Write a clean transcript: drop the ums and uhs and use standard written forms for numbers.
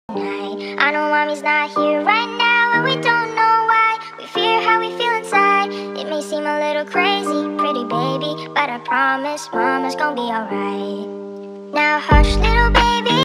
night. I know mommy's not here right now, and we don't know why. We fear how we feel inside. It may seem a little crazy, pretty baby, but I promise mama's gonna be alright. Now hush, little baby.